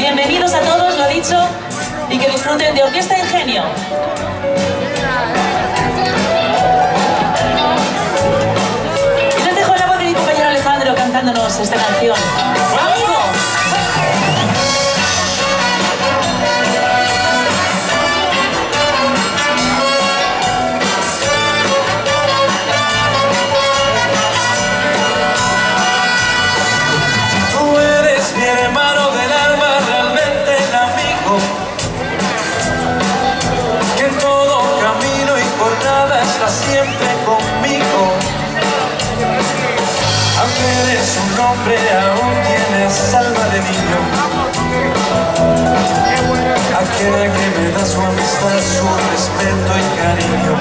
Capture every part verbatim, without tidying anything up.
Bienvenidos a todos, lo dicho, y que disfruten de Orquesta Ingenio. Y les dejo la voz de mi compañero Alejandro cantándonos esta canción. ¡Amigo! Siempre conmigo, aunque eres un hombre, aún tienes alma de niño. Aquel que me da su amistad, su respeto y cariño.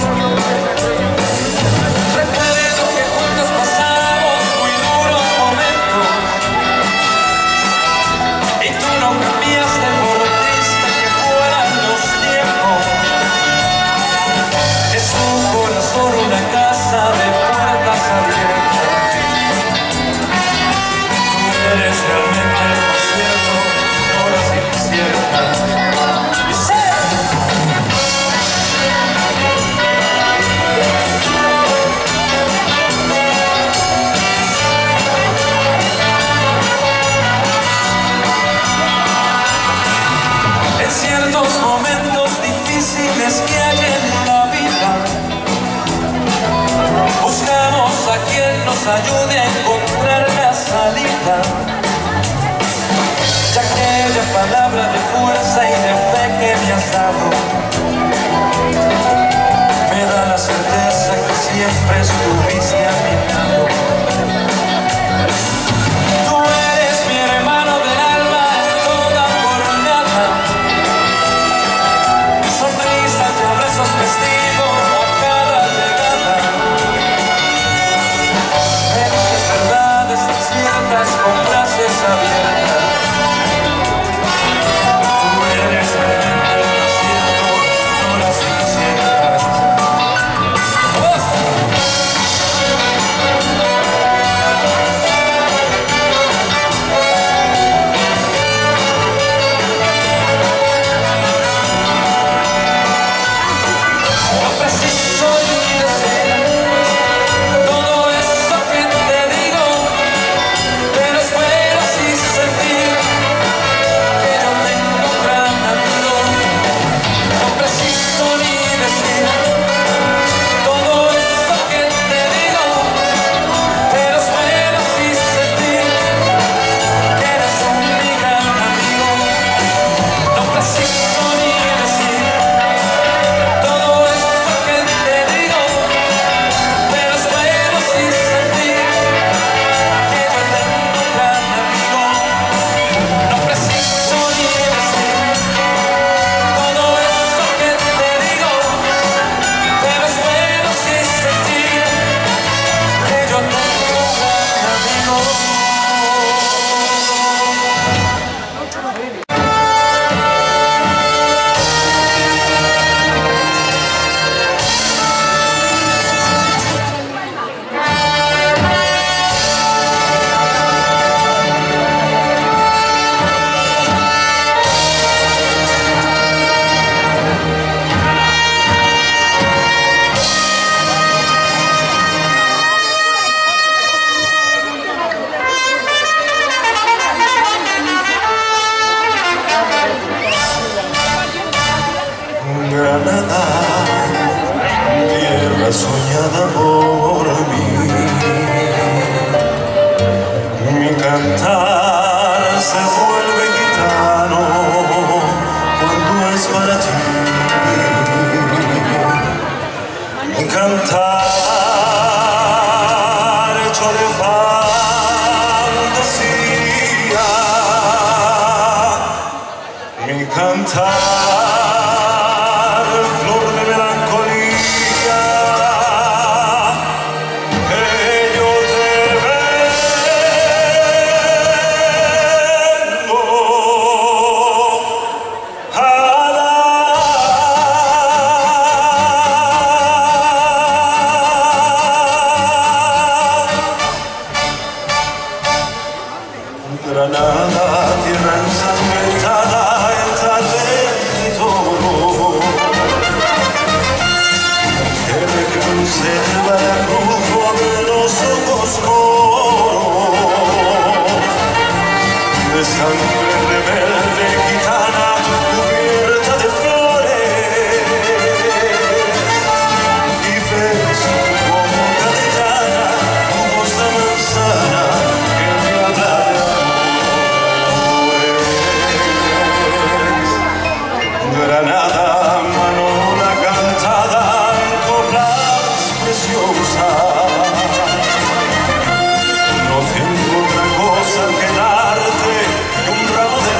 Recuerdo que juntos pasamos muy duros momentos y tú no cambiaste por triste que fueran los tiempos. Es un corazón, una casa de puertas abiertas. Tú eres realmente el concierto, horas inciertas. Y sé en ciertos momentos difíciles que hay en la vida, buscamos a quien nos ayude a encontrar la salida. Y aquella palabra de fuerza y de fe que me has dado me da la certeza que siempre estuviste a mi lado. Tú eres mi hermano del alma en toda jornada. Sonrisas y abrazos festivos a cada llegada. Medias verdades inciertas con frases abiertas. Tú eres realmente el desierto, horas inciertas. No preciso ni decir todo eso que te digo, pero espero así sentir que yo tengo un gran amigo. No preciso ni decir todo eso que te digo, pero espero así sentir que eres un mi gran amigo. No preciso ni decir todo eso que te digo, pero espero así sentir que yo tengo un gran amigo. No preciso ni decir todo eso que te digo, pero espero así sentir que yo tengo un gran amigo. Granada, tierra soñada por mí, mi cantar se vuelve gitano cuando es para ti. Mi cantar hecho de fantasía, mi cantar flor de melancolía, que yo te vengo a dar. Granada, tierra ensangrentada, el talento que me conserva el rubro de los ojos moros, de sangre rebelde gitana cubierta de flores, y ves como cadellana tu voz de manzana que me habla de amores. Granada, manola cantada en coplas preciosas, no tengo otra cosa que darte que un ramo de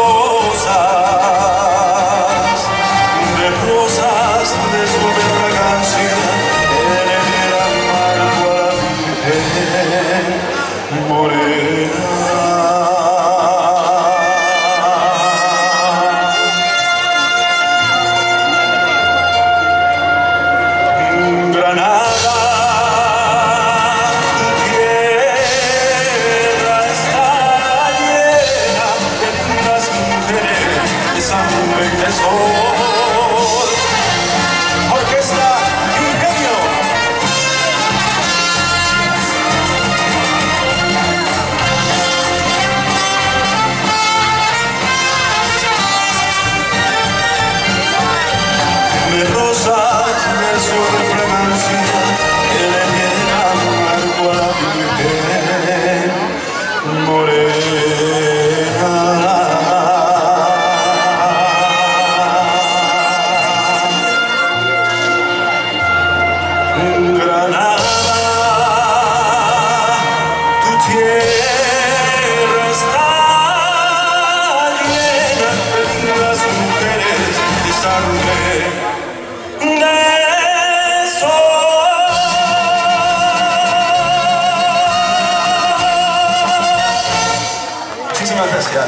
rosas, de rosas de suave fragancia en el amargo a la virgen morena. Granada, tu tierra está llena de lindas mujeres, de sangre y de sol. Orquesta Ingenio. De rosas de su fragancia que le diera amargo a la virgen morena. Granada, tu tierra está llena de lindas mujeres de sangre de sol. Muchísimas gracias.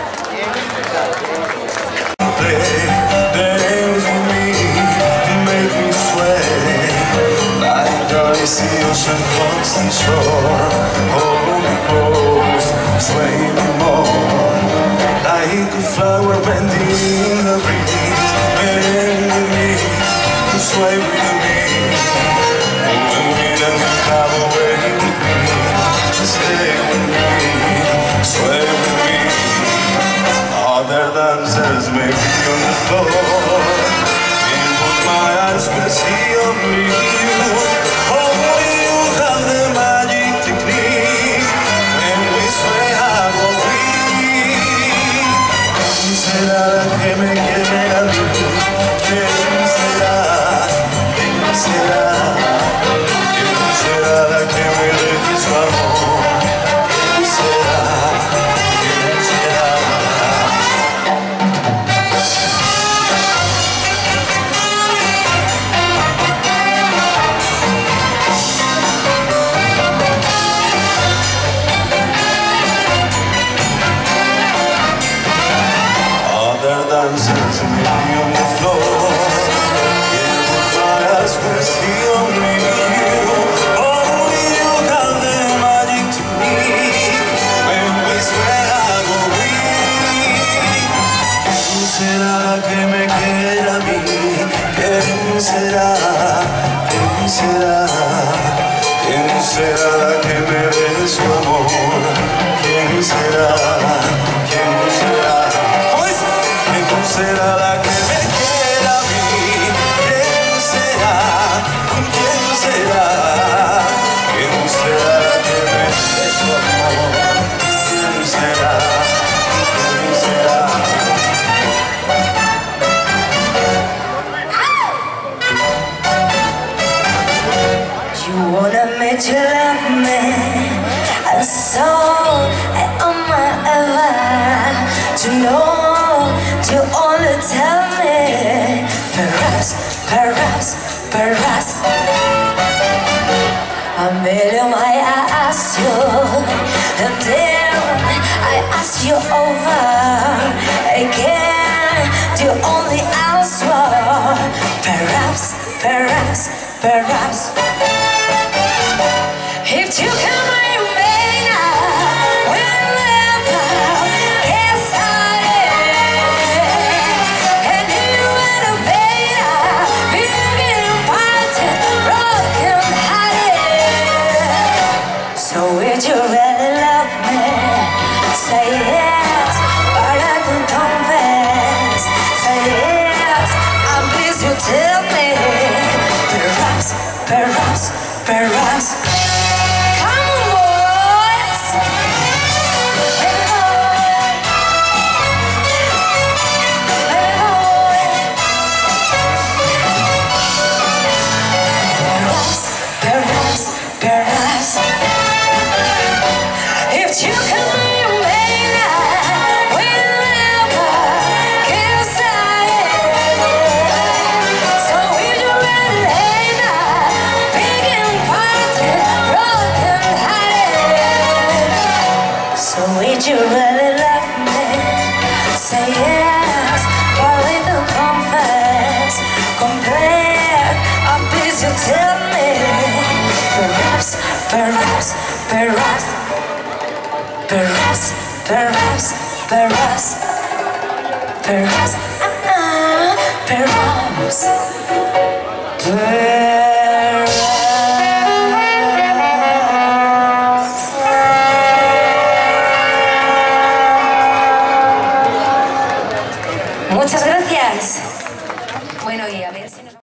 Dance with me, make me sway like Dionysius and constant shore. Hold me close, sway me more, like a flower bending in the breeze. Bend with me, sway with me, move me and come away with me. Stay with me, sway with me. Other dancers may be on the floor, in what my eyes will see only you. Only you have the magic technique. When we sway, how will we? ¿Quién será la que me quiere a mí? ¿Quién será? ¿Quién será? ¿Quién será la que me dé su amor? ¿Quién será? ¿Quién será? Other dancers may be on the floor, in what my eyes will see only you. Only you have the magic technique. When we swear I will weep. ¿Quién será la que me quiera a mí? ¿Quién será? ¿Quién será? ¿Quién será la que me dé su amor? ¿Quién será? ¿Quién será? ¿Quién será la que me quiera a mí? ¿Quién será? ¿Quién será? ¿Quién será la que me dé su amor? ¿Quién será? ¿Quién será? You wanna make you love me, and so I am my ever to know, to only tell me, perhaps, perhaps, perhaps. A million I ask you, and then I ask you over again. You only answer, perhaps, perhaps, perhaps. If you can remain, we'll live perhaps. Come on, boys. Baby boy. Baby boy. Perhaps, perhaps, perhaps. If you can remain with a little girl inside. So if you really lay now, big and parted, broken hearted. So if you really love me, say yes, or little confess, complete, or please you tell me. Perhaps, perhaps, perhaps. Perhaps, perhaps, perhaps, perhaps, uh, perhaps, perhaps.